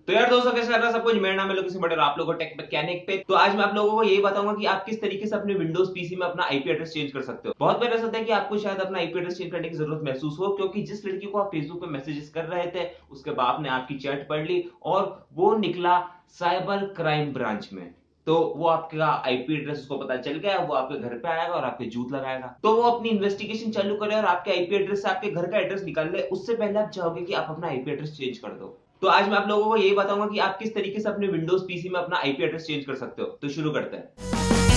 तो यार दोस्तों, कैसे चल रहा है सब कुछ? मेरा नाम है लोकेश बड़े और आप लोगों को टेक मैकेनिक पे। तो आज मैं आप लोगों को यही बताऊंगा कि आप किस तरीके से अपने विंडोज पीसी में अपना आईपी एड्रेस चेंज कर सकते हो। बहुत बार ऐसा होता है कि आपको शायद अपना आईपी एड्रेस चेंज करने की जरूरत महसूस हो, क्योंकि जिस लड़की को आप फेसबुक पे मैसेजेस कर रहे थे उसके बाप ने आपकी चैट पढ़ ली और वो निकला साइबर क्राइम ब्रांच में। तो वो आपका आईपी एड्रेस उसको पता चल गया, वो आपके घर पे आएगा और आपके जूत लगाएगा। तो वो अपनी इन्वेस्टिगेशन चालू करे और आपके आईपी एड्रेस से आपके घर का एड्रेस निकाल ले। उससे पहले आप चाहोगे कि आप अपना आईपी एड्रेस चेंज कर दो। तो आज मैं आप लोगों को यही बताऊंगा कि आप किस तरीके से अपने विंडोज पीसी में अपना आईपी एड्रेस चेंज कर सकते हो। तो शुरू करते हैं।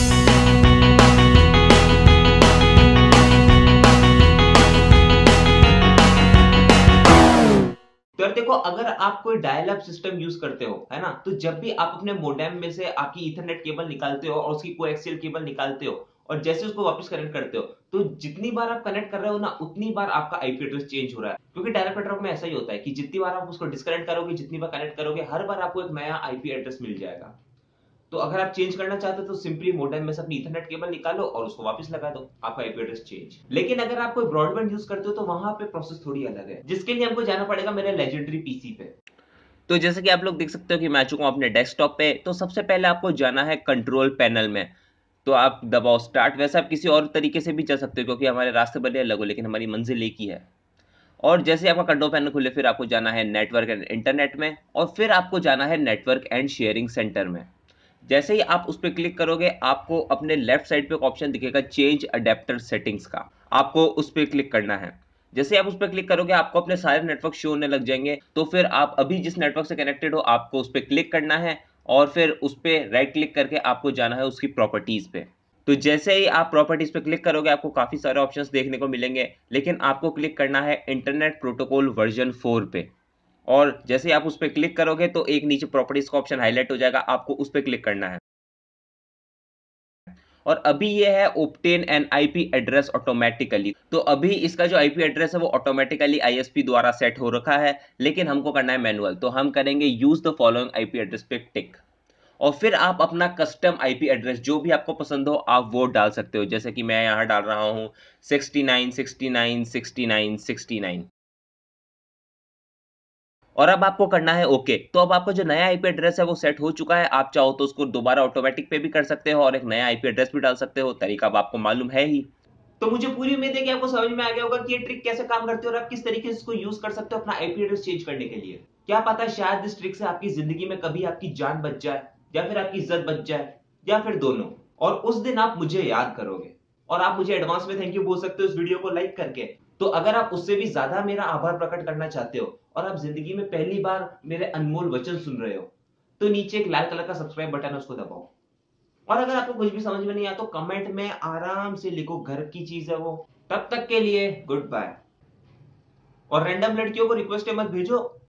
तो यार देखो, अगर आप कोई डायल अप सिस्टम यूज करते हो, है ना, तो जब भी आप अपने मोडेम में से आपकी ईथरनेट केबल निकालते हो और उसकी कोएक्सियल केबल निकालते हो और जैसे उसको वापस कनेक्ट करते हो, तो जितनी बार आप कनेक्ट कर रहे हो ना, उतनी बार आपका आईपी एड्रेस चेंज हो रहा है। क्योंकि डायल अप नेटवर्क में ऐसा ही होता है कि जितनी बार आप उसको डिस्कनेक्ट करोगे, जितनी बार कनेक्ट करोगे, हर बार आपको एक नया आईपी एड्रेस मिल जाएगा। तो अगर आप चेंज करना चाहते हो तो सिंपली मोडेम में से अपनी ईथरनेट केबल निकालो और उसको वापस लगा दो, आपका आईपी एड्रेस चेंज। लेकिन अगर आप कोई ब्रॉडबैंड यूज करते हो तो वहां पे प्रोसेस थोड़ी अलग है, जिसके लिए हमको जाना पड़ेगा मेरे लेजेंडरी पीसी पे। तो जैसे कि आप लोग देख सकते हो कि मैं आ चुका हूं अपने डेस्कटॉप पे। तो सबसे पहले आपको जाना है कंट्रोल पैनल में। तो आप दबाओ स्टार्ट। वैसे आप किसी और तरीके से भी चल सकते हो क्योंकि हमारे रास्ते बड़े अलग हो, लेकिन हमारी मंजिल एक ही है। और जैसे आपका कंट्रोल पैनल खुले फिर आपको जाना है नेटवर्क एंड इंटरनेट में और फिर आपको जाना है नेटवर्क एंड शेयरिंग सेंटर में। जैसे ही आप उस पर क्लिक करोगे आपको अपने लेफ्ट साइड पे एक ऑप्शन दिखेगा चेंज अडेप्टर सेटिंग्स का। आपको उस पर क्लिक करना है। जैसे आप उस पर क्लिक करोगे आपको अपने सारे नेटवर्क शो होने लग जाएंगे। तो फिर आप अभी जिस नेटवर्क से कनेक्टेड हो आपको उस पर क्लिक करना है और फिर उस पर राइट क्लिक करके आपको जाना है उसकी प्रॉपर्टीज पे। तो जैसे ही आप प्रॉपर्टीज पे क्लिक करोगे आपको काफी सारे ऑप्शंस देखने को मिलेंगे, लेकिन आपको क्लिक करना है इंटरनेट प्रोटोकॉल वर्जन 4 पे। और जैसे ही आप उस पर क्लिक करोगे तो एक नीचे प्रॉपर्टीज का ऑप्शन हाईलाइट हो जाएगा, आपको उस पर क्लिक करना है। और अभी ये है obtain an IP address automatically. तो अभी इसका जो IP एड्रेस है वो ऑटोमेटिकली ISP द्वारा सेट हो रखा है, लेकिन हमको करना है मैनुअल। तो हम करेंगे use the following IP address पे टिक। और फिर आप अपना कस्टम आईपी एड्रेस जो भी आपको पसंद हो आप वो डाल सकते हो। जैसे कि मैं यहाँ डाल रहा हूँ 69 और अब आपको करना है ओके। तो अब आपका जो नया आईपी एड्रेस है वो सेट हो चुका है। आप चाहो तो उसको दोबारा ऑटोमेटिक पे भी कर सकते हो और एक नया आईपी एड्रेस भी डाल सकते हो। तरीका अब आपको मालूम है ही। तो मुझे पूरी उम्मीद है कि आपको समझ में आ गया होगा कि ये ट्रिक कैसे काम करती है और आप किस तरीके से इसको यूज कर सकते हो अपना आईपी एड्रेस चेंज करने के लिए। क्या पता शायद इस ट्रिक से आपकी जिंदगी में कभी आपकी जान बच जाए या फिर आपकी इज्जत बच जाए या फिर दोनों। और उस दिन आप मुझे याद करोगे और आप मुझे एडवांस में थैंक यू बोल सकते हो इस वीडियो को लाइक करके। तो अगर आप उससे भी ज्यादा मेरा आभार प्रकट करना चाहते हो और आप जिंदगी में पहली बार मेरे अनमोल वचन सुन रहे हो, तो नीचे एक लाल कलर का सब्सक्राइब बटन है, उसको दबाओ। और अगर आपको कुछ भी समझ में नहीं आया तो कमेंट में आराम से लिखो, घर की चीज है वो। तब तक के लिए गुड बाय। और रैंडम लड़कियों को रिक्वेस्ट मत भेजो